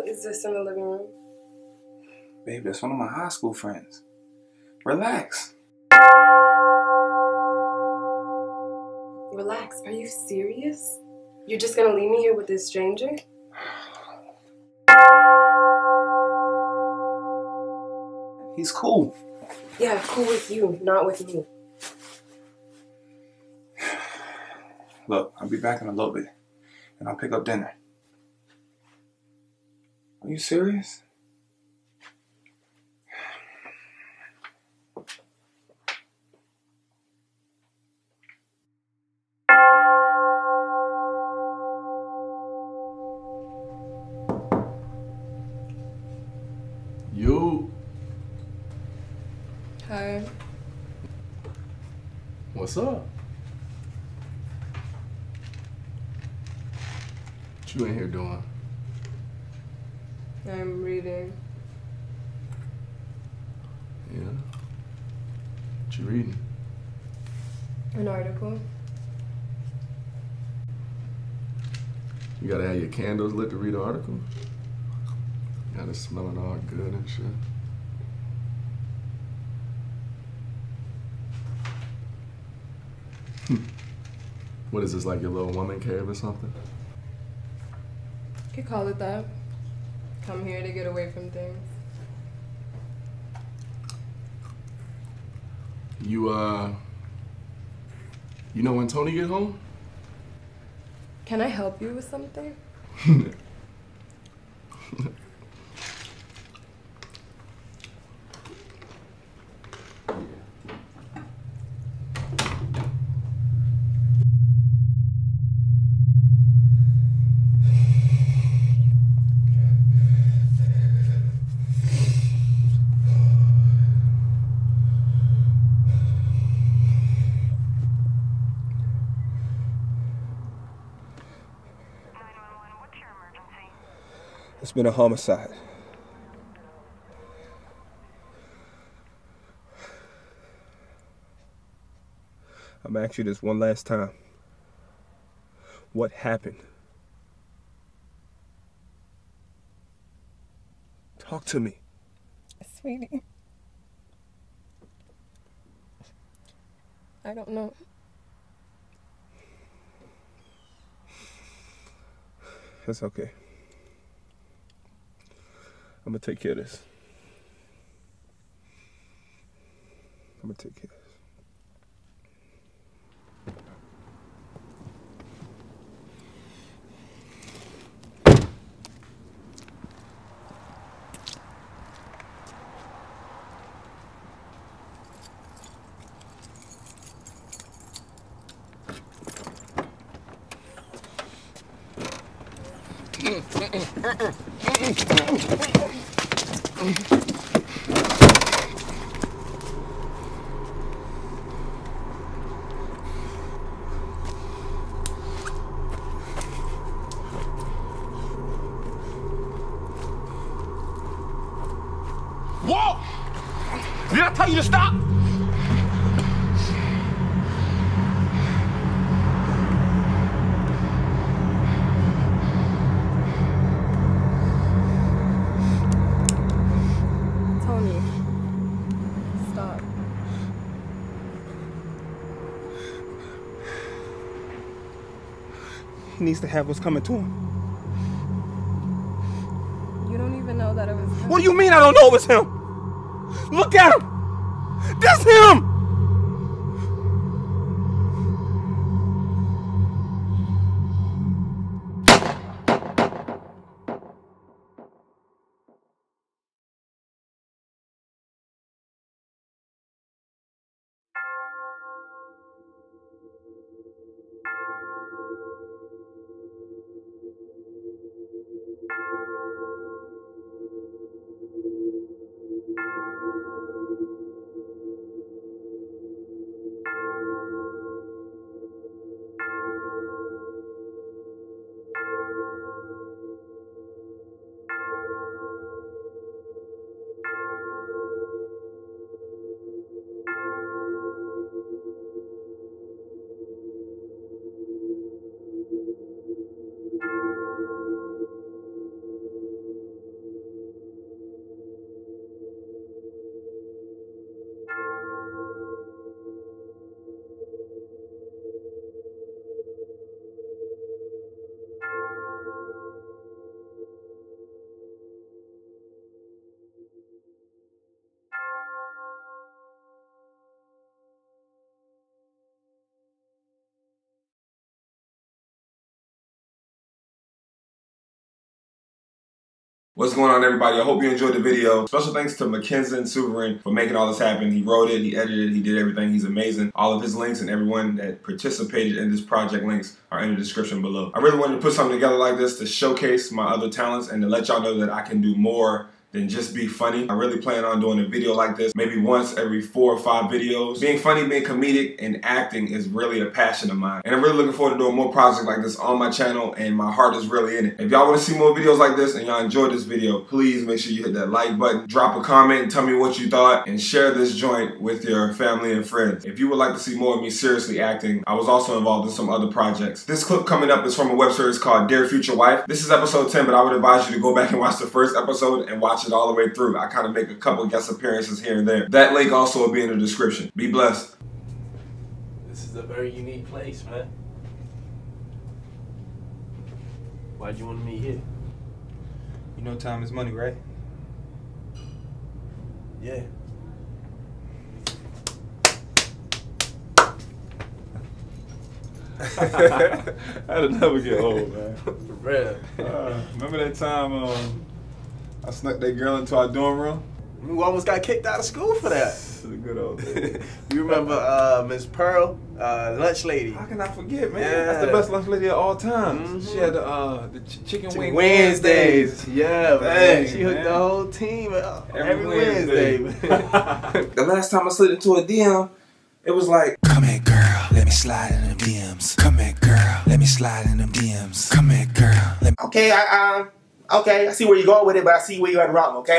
Is this in the living room? Babe, that's one of my high school friends. Relax. Relax. Are you serious? You're just gonna leave me here with this stranger? He's cool. Yeah, cool with you, not with me. Look, I'll be back in a little bit, and I'll pick up dinner. Are you serious? You. Hi. What's up? What you in here doing? I'm reading. Yeah. What you reading? An article. You gotta have your candles lit to read the article? Gotta smell it all good and shit. What is this, like your little woman cave or something? You could call it that. Come here to get away from things. You know when Tony get home? Can I help you with something? It's been a homicide. I'm gonna ask you this one last time. What happened? Talk to me. Sweetie. I don't know. That's okay. I'm gonna take care of this. I'm gonna take care of this. Whoa! Did I tell you to stop? Tony. Stop. He needs to have what's coming to him. You don't even know that it was him. What do you mean I don't know it was him? Look at him! That's him! What's going on, everybody? I hope you enjoyed the video. Special thanks to Mackenzie Suverin for making all this happen. He wrote it, he edited it, he did everything. He's amazing. All of his links and everyone that participated in this project links are in the description below. I really wanted to put something together like this to showcase my other talents and to let y'all know that I can do more than just be funny. I really plan on doing a video like this, maybe once every 4 or 5 videos. Being funny, being comedic, and acting is really a passion of mine. And I'm really looking forward to doing more projects like this on my channel, and my heart is really in it. If y'all want to see more videos like this and y'all enjoyed this video, please make sure you hit that like button, drop a comment, and tell me what you thought, and share this joint with your family and friends. If you would like to see more of me seriously acting, I was also involved in some other projects. This clip coming up is from a web series called Dear Future Wife. This is episode 10, but I would advise you to go back and watch the first episode and watch it all the way through. I kind of make a couple guest appearances here and there. That link also will be in the description. Be blessed. This is a very unique place, man. Why'd you want to meet here? You know time is money, right? Yeah. That'll never get old, man. For real. Remember that time I snuck that girl into our dorm room? We almost got kicked out of school for that. This is a good old day. You remember Miss Pearl, lunch lady? How can I forget, man? Yeah. That's the best lunch lady of all time. She had the chicken wing Wednesdays. Yeah, man. Dang, She hooked man. the whole team every Wednesday. Wednesday. The last time I slid into a DM, it was like, Come here, girl, let me slide in them DMs. Come here, girl, let me slide in them DMs. Come here, girl, let me... Okay, I see where you're going with it, but I see where you're at wrong, okay?